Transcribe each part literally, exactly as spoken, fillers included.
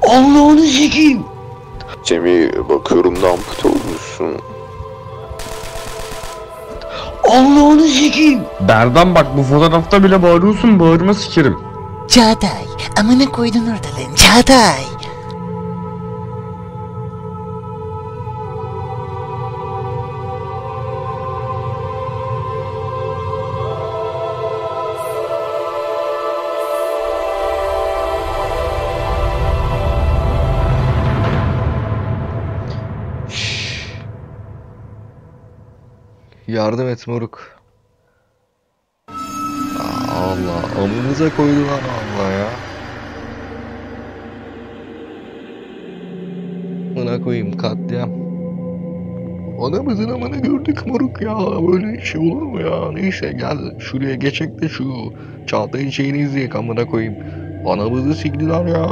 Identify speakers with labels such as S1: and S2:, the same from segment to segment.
S1: Allah'ını sikeyim.
S2: Semih, bakıyorum da ampute olmuşsun.
S1: Allah'ını sikeyim.
S3: Berdan bak, bu fotoğrafta bile bağırıyorsun, bağırma sikerim.
S4: Çağatay, amına koydun ortalığın Çağatay.
S5: Yardım et moruk. Allah, amınıza koydular Allah ya. Buna koyayım katliam. Anamızın amını gördük moruk ya. Böyle şey olur mu ya? Neyse gel şuraya geçek de şu Çağatay'ın şeyini izleyek amına koyayım. Anamızı siktiler ya.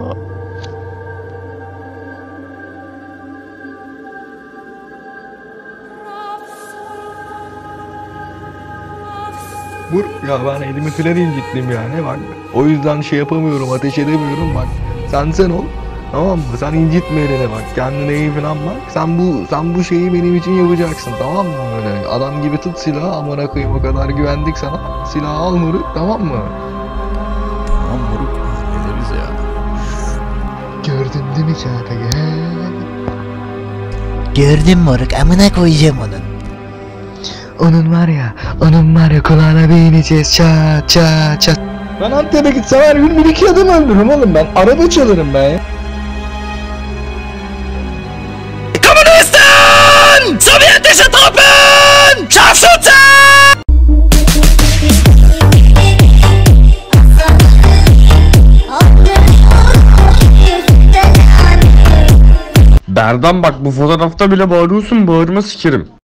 S5: Vur ya, ben elimi filan incittim yani bak. O yüzden şey yapamıyorum, ateş edemiyorum bak. Sen sen ol. Tamam mı? Sen incitme elini bak. Kendine iyi falan bak. Sen bu sen bu şeyi benim için yapacaksın, tamam mı? Öyle adam gibi tut silahı, amına koyayım, o kadar güvendik sana. Silahı al moruk, tamam mı?
S6: Tamam moruk, hallederiz ya.
S5: Gördün değil mi Çağatay'ı?
S4: Gördün moruk, amına koyacağım onun.
S5: Onun var ya, onun var ya kulağına değineceğiz, çat çat çat. Ben Antep'e gitsem her gün bir iki adam öldürürüm oğlum ben. Araba çalarım ben ya.
S4: Kommunisten! Sowjetische Truppen! Scharfschütze!
S3: Berdan bak, bu fotoğrafta bile bağırıyorsun, bağırma sikerim.